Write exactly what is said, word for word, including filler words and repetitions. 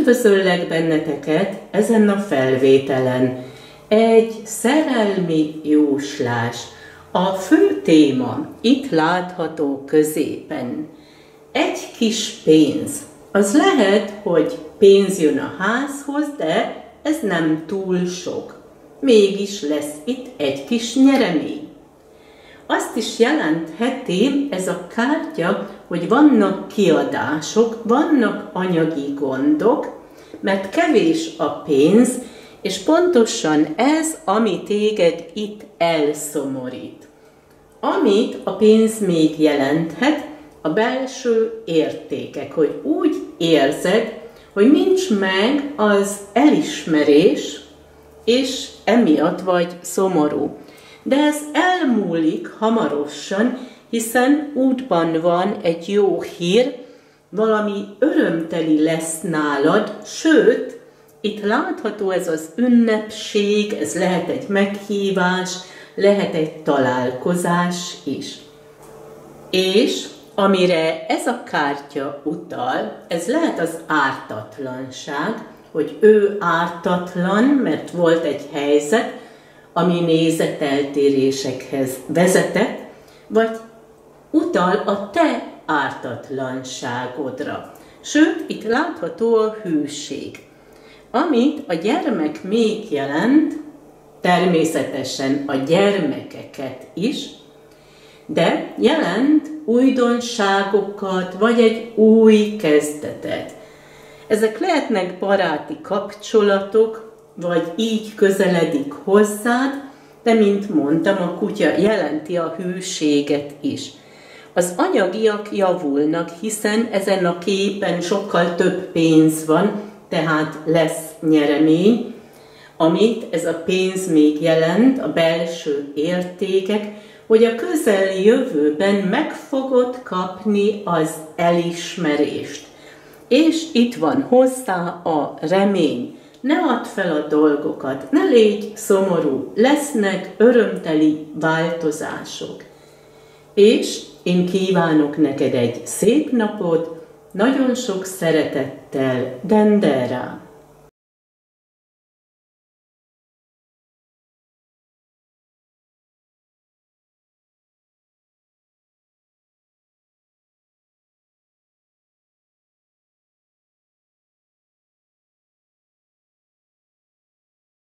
Üdvözöllek benneteket ezen a felvételen. Egy szerelmi jóslás. A fő téma itt látható középen. Egy kis pénz. Az lehet, hogy pénz jön a házhoz, de ez nem túl sok. Mégis lesz itt egy kis nyeremény. Azt is jelentheti ez a kártya, hogy vannak kiadások, vannak anyagi gondok, mert kevés a pénz, és pontosan ez, ami téged itt elszomorít. Amit a pénz még jelenthet, a belső értékek, hogy úgy érzed, hogy nincs meg az elismerés, és emiatt vagy szomorú. De ez elmúlik hamarosan, hiszen útban van egy jó hír, valami örömteli lesz nálad, sőt, itt látható ez az ünnepség, ez lehet egy meghívás, lehet egy találkozás is. És amire ez a kártya utal, ez lehet az ártatlanság, hogy ő ártatlan, mert volt egy helyzet, ami nézeteltérésekhez vezetett, vagy utal a te ártatlanságodra. Sőt, itt látható a hűség. Amit a gyermek még jelent, természetesen a gyermekeket is, de jelent újdonságokat, vagy egy új kezdetet. Ezek lehetnek baráti kapcsolatok, vagy így közeledik hozzád, de mint mondtam, a kutya jelenti a hűséget is. Az anyagiak javulnak, hiszen ezen a képen sokkal több pénz van, tehát lesz nyeremény, amit ez a pénz még jelent, a belső értékek, hogy a közeljövőben meg fogod kapni az elismerést. És itt van hozzá a remény. Ne add fel a dolgokat, ne légy szomorú, lesznek örömteli változások. És én kívánok neked egy szép napot, nagyon sok szeretettel, Dendera.